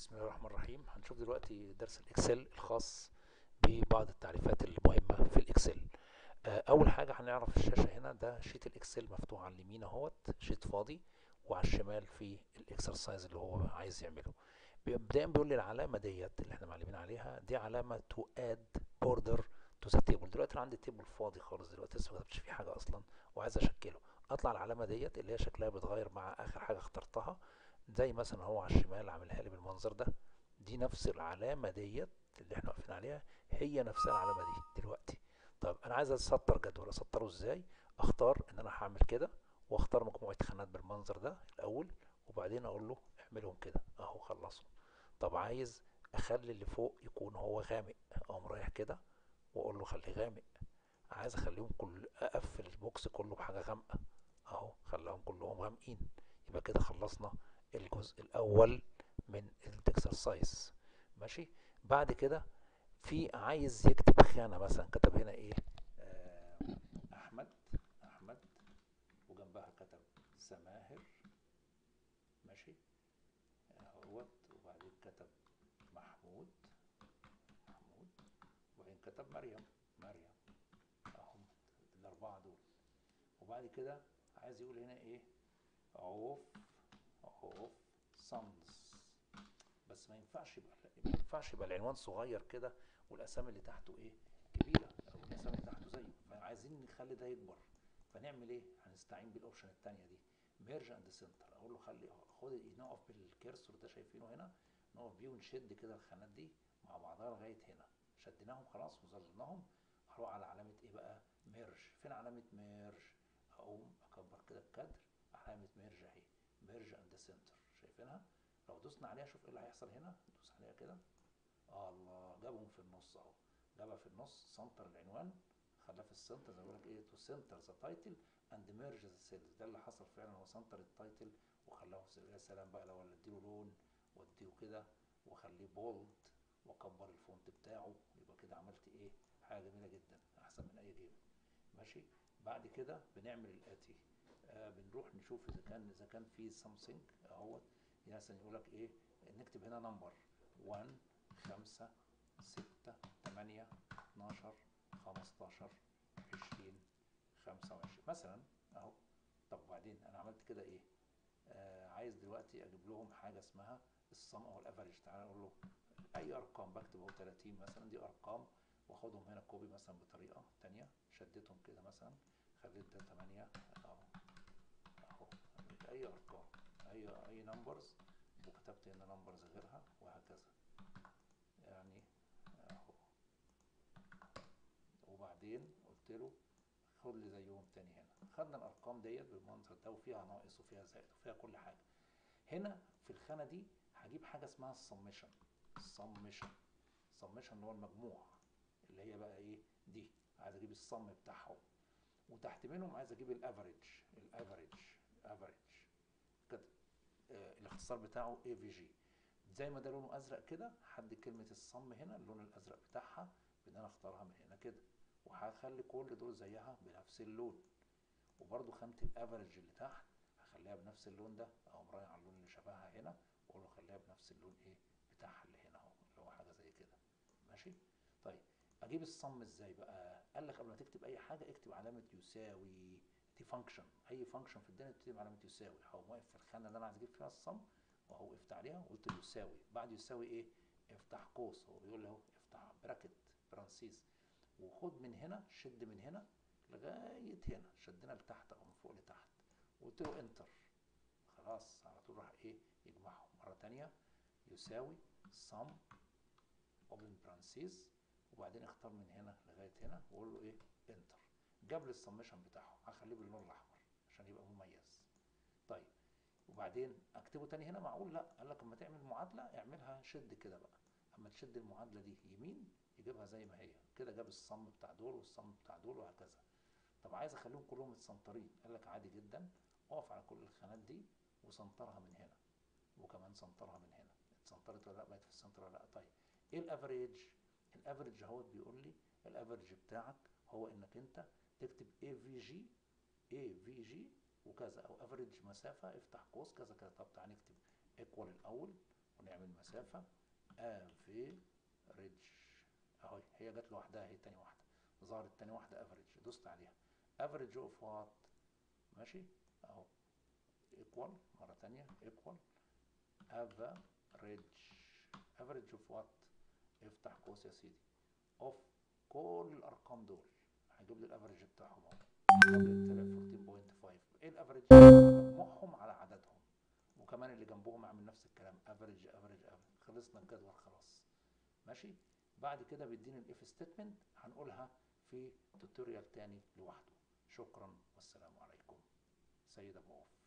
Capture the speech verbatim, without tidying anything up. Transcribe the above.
بسم الله الرحمن الرحيم. هنشوف دلوقتي درس الاكسل الخاص ببعض التعريفات المهمة في الاكسل. آه، اول حاجة هنعرف الشاشة هنا، ده شيت الاكسل مفتوح على اليمين اهوت، شيت فاضي، وعلى الشمال في الاكسرسايز اللي هو عايز يعمله. مبدئيا بيقول لي العلامة ديت اللي احنا معلمين عليها دي علامة تو اد بوردر تو ذا تيبل. دلوقتي انا عندي تيبل فاضي خالص دلوقتي، لسه ما كتبتش فيه حاجة اصلا وعايز اشكله. اطلع العلامة ديت اللي هي شكلها بيتغير مع اخر حاجة اخترتها، زي مثلا هو على الشمال عاملها لي بالمنظر ده. دي نفس العلامة ديت اللي احنا واقفين عليها، هي نفسها العلامة دي دلوقتي. طب انا عايز اسطر جدول، اسطره ازاي؟ اختار ان انا هعمل كده، واختار مجموعة خانات بالمنظر ده الاول، وبعدين اقول له اعملهم كده اهو خلصهم. طب عايز اخلي اللي فوق يكون هو غامق، اقوم رايح كده واقول له خليه غامق. عايز اخليهم كل اقفل البوكس كله بحاجة غامقة اهو، خلاهم كلهم غامقين. يبقى كده خلصنا الجزء الاول من الاكسرسايز. ماشي. بعد كده في عايز يكتب خانة، مثلا كتب هنا ايه؟ آه احمد احمد وجنبها كتب سماهر. ماشي اهوت، وبعدين كتب محمود محمود وبعدين كتب مريم مريم اهم، الاربعة دول. وبعد كده عايز يقول هنا ايه؟ عوف عوف سانز. بس ما ينفعش يبقى ما ينفعش يبقى العنوان صغير كده والاسامي اللي تحته ايه؟ كبيره، او الاسامي اللي تحته زيه، فعايزين نخلي ده يكبر. فنعمل ايه؟ هنستعين بالاوبشن الثانيه دي، ميرج اند سنتر. اقول له خلي خد، نقف بالكيرسور ده شايفينه هنا، نقف بيه ونشد كده الخانات دي مع بعضها لغايه هنا. شديناهم خلاص وظللناهم. اروح على علامه ايه بقى؟ ميرج. فين علامه ميرج؟ اقوم اكبر كده الكادر، علامه ميرج اهي، ميرج اند سنتر، شايفينها؟ لو دوسنا عليها شوف ايه اللي هيحصل هنا. دوس عليها كده، آه الله، جابهم في النص اهو، جابها في النص، سنتر العنوان، خلاه في السنتر، زي ما بقول لك ايه، تو سنتر ذا تايتل اند ميرج ذا سيلز. ده اللي حصل فعلا، هو سنتر التايتل وخلاه في. يا سلام بقى لو اديله لون واديه كده واخليه بولد واكبر الفونت بتاعه، يبقى كده عملت ايه؟ حاجه جميله جدا، احسن من اي جيم. ماشي. بعد كده بنعمل الاتي، آه بنروح نشوف اذا كان اذا كان في سامثينج اهوت. مثلا يقول لك ايه؟ نكتب هنا نمبر واحد خمسة ستة تمانية اتناشر خمستاشر عشرين خمسة وعشرين مثلا اهو. طب وبعدين انا عملت كده ايه؟ آه عايز دلوقتي اجيب لهم حاجه اسمها الصم او الافريج. تعالى اقول له اي ارقام بكتب اهو، تلاتين مثلا دي ارقام، واخدهم هنا كوبي مثلا بطريقه تانية، شدتهم كده مثلا، خليت ده تمانية اهو اهو، اي ارقام، اي اي نمبرز، وكتبت هنا نمبرز غيرها وهكذا يعني اهو. وبعدين قلت له خد لي زيهم تاني هنا. خدنا الارقام ديت بالمنظر ده، وفيها ناقص وفيها زائد وفيها كل حاجه. هنا في الخانه دي هجيب حاجه اسمها السمشن. السمشن السمشن اللي هو المجموع، اللي هي بقى ايه دي؟ عايز اجيب الصم بتاعهم، وتحت منهم عايز اجيب الافريج. الافريج افريج كده، آه الاختصار بتاعه اي في جي. زي ما ده لونه ازرق كده، حد كلمه الصم هنا اللون الازرق بتاعها بان انا اختارها من هنا كده، وهخلي كل دول زيها بنفس اللون. وبرده خانه الافريج اللي تحت هخليها بنفس اللون ده، اقوم رايح على اللون اللي شبهها هنا واقول له خليها بنفس اللون ايه بتاعها اللي هنا اهو، اللي هو حاجه زي كده. ماشي. طيب اجيب الصم ازاي بقى؟ قال لك قبل ما تكتب اي حاجه اكتب علامه يساوي. دي فانكشن، اي فانكشن في الدنيا بتكتب علامه يساوي. هقوم واقف في الخانه اللي انا عايز اجيب فيها الصم، وهو وقفت عليها وقلت يساوي. بعد يساوي ايه؟ افتح قوس، هو بيقول لي اهو افتح براكت برانسيز، وخد من هنا، شد من هنا لغايه هنا، شدنا لتحت او من فوق لتحت، وقلت له انتر. خلاص على طول راح ايه؟ يجمعهم مره تانيه. يساوي صم اوبن برانسيز، وبعدين اختار من هنا لغايه هنا واقول له ايه؟ انتر. جاب لي السمشن بتاعهم، هخليه باللون الاحمر عشان يبقى مميز. طيب وبعدين اكتبه تاني هنا؟ معقول؟ لا، قال لك اما تعمل معادله اعملها شد كده بقى. اما تشد المعادله دي يمين يجيبها زي ما هي كده، جاب الصم بتاع دول والصم بتاع دول وهكذا. طب عايز اخليهم كلهم متسنطرين، قال لك عادي جدا، اقف على كل الخانات دي وسنطرها من هنا، وكمان سنطرها من هنا. اتسنطرت ولا لا؟ بقت في السنتر ولا لا؟ طيب ايه الافريج؟ الافريج اهوت بيقول لي الافريج بتاعك هو انك انت تكتب اي في جي، اي في جي وكذا، او افريج مسافه افتح قوس كذا كذا. طب تعالى نكتب ايكوال الاول، ونعمل مسافة افريج اهو، هي جت لوحدها اهي، تاني واحدة ظهرت تاني واحدة افريج، دوست عليها افريج اوف وات، ماشي اهو، ايكوال مرة تانية ايكوال افريج، افريج اوف وات، افتح قوس يا سيدي، اوف كل الارقام دول، هيجيب لي الافريج بتاعهم اهو، طلع أربعتاشر فاصلة خمسة. ايه الافريج؟ مجموعهم على عددهم، وكمان اللي جنبهم اعمل نفس الكلام، افريج افريج افريج، خلصنا الجدول خلاص، ماشي. بعد كده بيديني الاف ستيتمنت، هنقولها في توتوريال تاني لوحده. شكرا والسلام عليكم. سيد ابو عوف.